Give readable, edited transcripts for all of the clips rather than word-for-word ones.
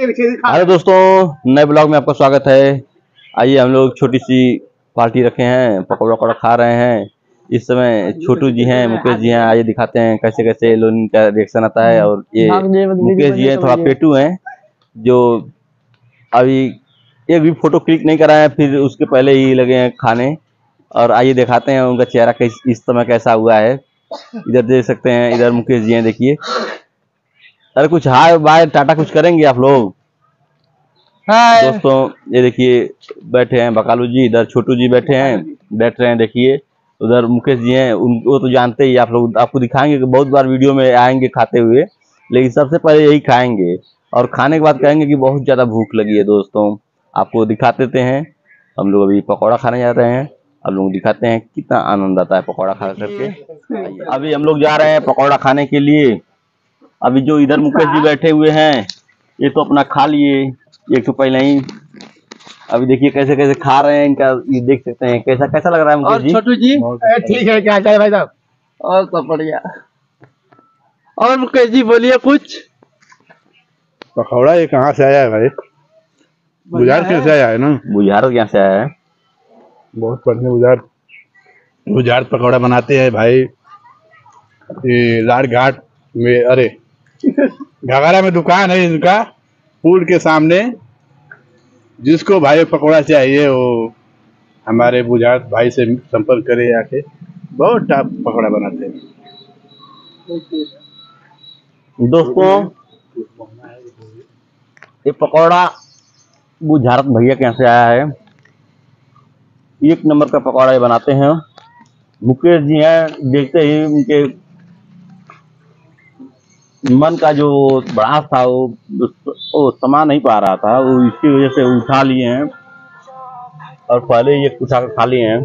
Hello दोस्तों, नए blog में आपका स्वागत है। आइए हम लोग छोटी सी पार्टी रखे हैं, पकौड़ा वकौड़ा खा रहे हैं। इस समय छोटू जी हैं, मुकेश जी हैं। आइए दिखाते हैं कैसे कैसे लोग का रिएक्शन आता है। और ये मुकेश जी हैं, थोड़ा पेटू हैं, जो अभी एक भी फोटो क्लिक नहीं कराए, फिर उसके पहले ही लगे हैं खाने। और आइए दिखाते हैं उनका चेहरा इस समय कैसा हुआ है। इधर देख सकते हैं, इधर मुकेश जी हैं, देखिए। अरे कुछ हाय बाय टाटा कुछ करेंगे आप लोग? दोस्तों ये देखिए बैठे हैं बकालू जी, इधर छोटू जी बैठ रहे हैं। देखिए उधर मुकेश जी हैं, उनको तो जानते ही आप लोग, आपको दिखाएंगे कि बहुत बार वीडियो में आएंगे खाते हुए, लेकिन सबसे पहले यही खाएंगे और खाने के बाद कहेंगे कि बहुत ज़्यादा भूख लगी है। दोस्तों आपको दिखा देते हैं, हम लोग अभी पकौड़ा खाने जा रहे हैं। हम लोग दिखाते हैं कितना आनंद आता है पकौड़ा खा करके। अभी हम लोग जा रहे हैं पकौड़ा खाने के लिए। अभी जो इधर मुकेश जी बैठे हुए हैं, ये तो अपना खा लिए एक तो पहले ही। अभी देखिए कैसे कैसे खा रहे हैं, इनका ये देख सकते हैं कैसा कैसा लग रहा है मुकेश जी। छोटू जी ठीक है, क्या चाहिए भाई साहब? और सब बढ़िया। और मुकेश जी बोलिए कुछ। पकौड़ा ये कहाँ से आया है भाई? बुझार से आया है ना? बुझार यहाँ से आया है। बहुत बढ़िया बुझार पकौड़ा बनाते हैं भाई। ये लाट घाट में, अरे घाघरा में दुकान है इनका, पुल के सामने। जिसको भाई पकौड़ा चाहिए वो हमारे बुझार भाई से संपर्क करे आके। बहुत टॉप पकौड़ा बनाते हैं दोस्तों ये पकौड़ा बुझारत भैया के यहाँ से आया है। एक नंबर का पकौड़ा ये बनाते हैं। मुकेश जी हैं, देखते ही उनके मन का जो भड़ास था वो समा नहीं पा रहा था, वो इसकी वजह से उठा लिए हैं और पहले ये उठा कर खा लिए हैं।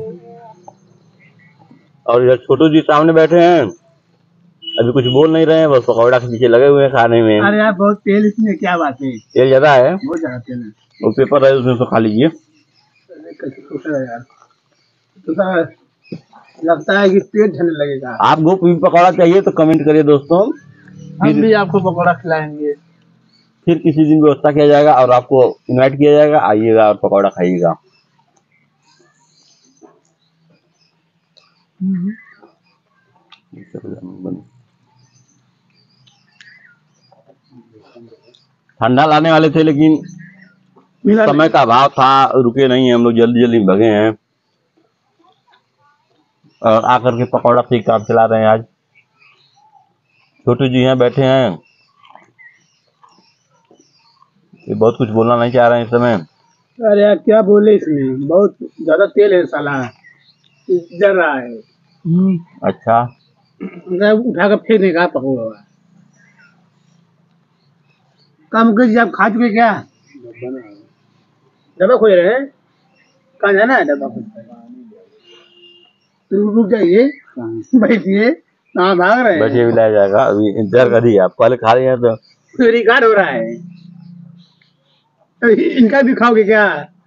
और इधर छोटू जी सामने बैठे हैं, अभी कुछ बोल नहीं रहे हैं, बस पकौड़ा के पीछे लगे हुए हैं खाने में। अरे यार बहुत तेल इसमें, क्या बात है, तेल ज्यादा है, बहुत ज्यादा तेल है। वो पेपर है उसमें तो खा लीजिए। यार तो लगता है कि पेट झलने लगेगा। आपको भी पकौड़ा चाहिए तो कमेंट करिए दोस्तों, हम भी आपको पकौड़ा खिलाएंगे। फिर किसी दिन व्यवस्था किया जाएगा और आपको इनवाइट किया जाएगा, आइएगा और पकौड़ा खाइएगा। ठंडा लाने वाले थे लेकिन समय का अभाव था, रुके नहीं, हम लोग जल्दी जल्दी भगे हैं और आकर के पकौड़ा से काम चला रहे हैं। आज छोटू जी यहाँ बैठे हैं, ये बहुत कुछ बोलना नहीं चाह रहे हैं इस समय। अरे यार क्या बोले, इसमें बहुत ज्यादा तेल है साला, जल रहा है। अच्छा उठा कर फेंकने का पकौड़ा। काम कर आप खा चुके क्या? डब्बा खोल रहे हैं, कहाँ जाना है? डब्बा रुक जाइए, बैठिए, कहाँ भाग रहे हैं? बैठिए, भी लाया जाएगा, अभी इंतजार करिए, आप पहले खा रहे हैं तो रिकॉर्ड हो रहा है। इनका भी खाओगे क्या?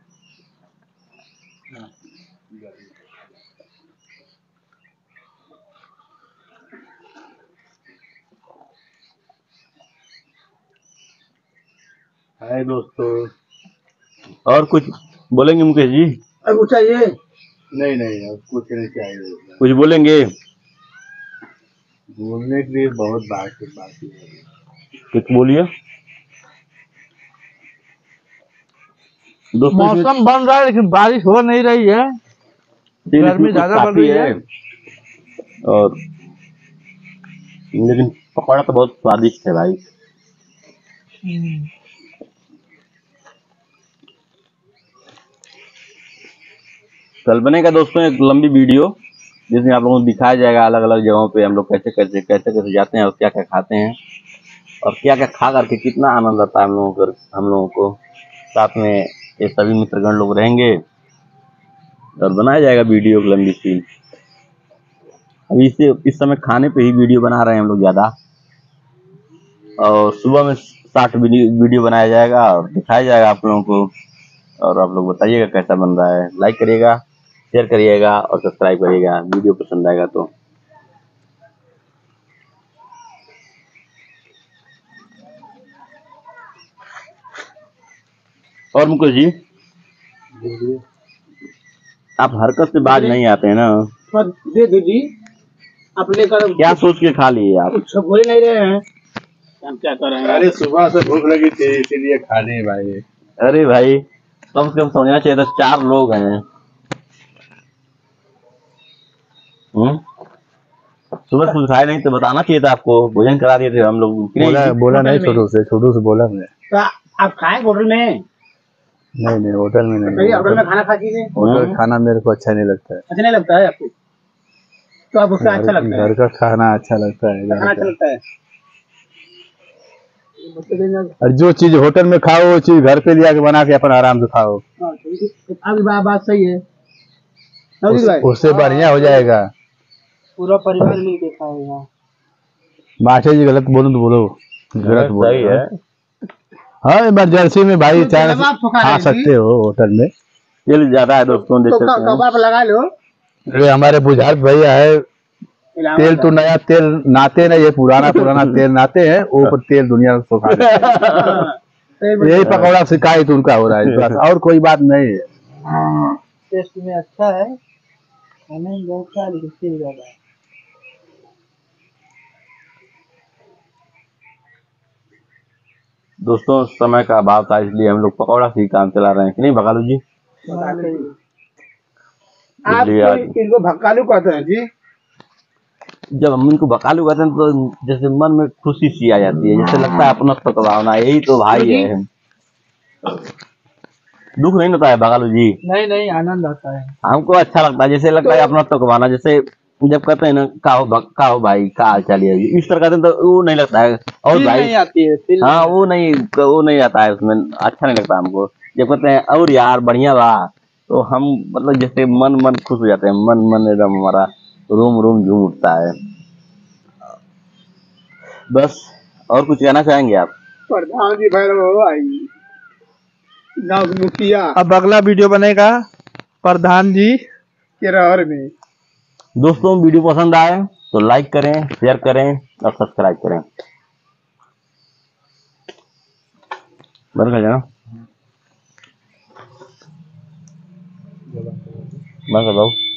हाय दोस्तों। और कुछ बोलेंगे मुकेश जी? अब कुछ चाहिए? नहीं अब कुछ नहीं चाहिए। कुछ बोलेंगे? बोलने के लिए बहुत बाकी है। कुछ बोलिए दोस्तों। मौसम बन रहा है लेकिन बारिश हो नहीं रही है, गर्मी ज्यादा बढ़ रही है। और लेकिन पकौड़ा तो बहुत स्वादिष्ट है भाई। कल बनेगा दोस्तों एक लंबी वीडियो, जिसमें आप लोगों को दिखाया जाएगा अलग अलग जगहों पे हम लोग कैसे कैसे जाते हैं और क्या क्या खाते हैं और क्या क्या खा करके कितना आनंद आता है हम लोगों को। साथ में ये सभी मित्रगण लोग रहेंगे और बनाया जाएगा वीडियो एक लंबी सी। अभी इस समय खाने पे ही वीडियो बना रहे हैं हम लोग ज़्यादा, और सुबह में 60 वीडियो बनाया जाएगा और दिखाया जाएगा आप लोगों को। और आप लोग बताइएगा कैसा बन रहा है, लाइक करिएगा, शेयर करिएगा और सब्सक्राइब करिएगा वीडियो पसंद आएगा तो। और मुकेश जी, आप हरकत से बाज नहीं आते हैं ना, थोड़ा दे दीदी, आप लेकर क्या सोच के खा लिए आप? कुछ बोल नहीं रहे हैं, हम क्या कर रहे हैं? अरे सुबह से भूख लगी थी इसीलिए खा लिए भाई। अरे भाई, कम से कम समझना चाहिए था, 4 लोग हैं। सुबह से कुछ खाए नहीं तो बताना चाहिए था आपको, भोजन करा दिए थे हम लोग। बोला नहीं, छोटू से बोला मैं। तो आप खाए होटल में? नहीं होटल में बताइए, होटल में खाना खा कीजिए। होटल खाना मेरे को अच्छा नहीं लगता है। अच्छा नहीं लगता है आपको? तो आपको क्या अच्छा लगता है? घर का खाना अच्छा लगता है। खाना अच्छा लगता है। और जो चीज होटल में खाओ वो चीज घर पे लिया के बना के अपन आराम से खाओ, अभी बात सही है, उससे बढ़िया हो जाएगा। पूरा परिवार मिल के खाएगा। मास्टर जी गलत बोलो तो बोलो, गलत बोलो। सही है। हाँ, इमरजेंसी में भाई चाय खा सकते हो होटल में। तेल ज्यादा है दोस्तों, देख सकते हैं। कबाब लगा लो। अरे हमारे बुझारत भैया है, तेल तो नया तेल नाते नहीं, ये पुराना तेल नाते हैं, वो पर तेल दुनिया में सुखा यही पकौड़ा शिकायत उनका हो रहा है, बस और कोई बात नहीं है। टेस्ट में अच्छा है, खाने में बहुत ज्यादा है। दोस्तों, समय का अभाव था इसलिए हम लोग पकौड़ा से ही काम चला रहे हैं, कि नहीं भगालू जी? आप इनको भक्कालू कहते हैं जी? जब हम इनको बकालू कहते हैं तो जैसे मन में खुशी सी आ जाती है, जैसे लगता है अपना पकवाना, यही तो भाई है। दुख नहीं होता है बकालू जी? नहीं, आनंद आता है। हमको अच्छा लगता है, जैसे लगता है अपना पकवाना। जैसे जब कहते हैं ना, का हो भाई, का हाल चाल है, इस तरह कहते हैं तो वो नहीं लगता है। और भाई नहीं आती है, हाँ, वो नहीं आता है उसमें, अच्छा नहीं लगता हमको। जब कहते हैं और यार बढ़िया बा, तो हम मतलब जैसे मन खुश हो जाते हैं, मन एकदम हमारा रोम झूम उठता है। बस, और कुछ कहना चाहेंगे आप? प्रधान जी भैरव आई, गाँव मुखिया अब अगला वीडियो बनेगा प्रधान जी के रहर में। दोस्तों, वीडियो पसंद आए तो लाइक करें, शेयर करें और सब्सक्राइब करें। बंद कर जाना, बंद कर दो।